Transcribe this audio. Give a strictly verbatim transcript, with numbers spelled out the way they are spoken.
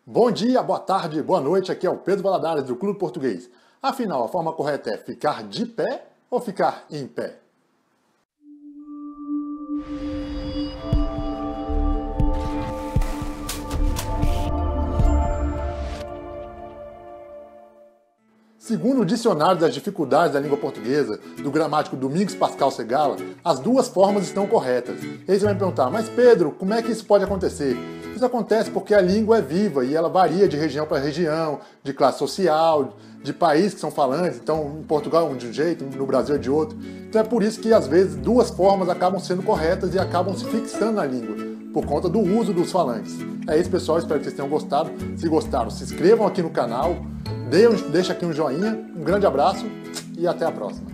Bom dia, boa tarde, boa noite, aqui é o Pedro Valadares do Clube Português. Afinal, a forma correta é ficar de pé ou ficar em pé? Segundo o Dicionário das Dificuldades da Língua Portuguesa, do gramático Domingos Pascal Segala, as duas formas estão corretas. E aí você vai me perguntar, mas Pedro, como é que isso pode acontecer? Isso acontece porque a língua é viva e ela varia de região para região, de classe social, de país que são falantes. Então, em Portugal é de um jeito, no Brasil é de outro. Então é por isso que, às vezes, duas formas acabam sendo corretas e acabam se fixando na língua, por conta do uso dos falantes. É isso, pessoal. Espero que vocês tenham gostado. Se gostaram, se inscrevam aqui no canal, deixem aqui um joinha, um grande abraço e até a próxima.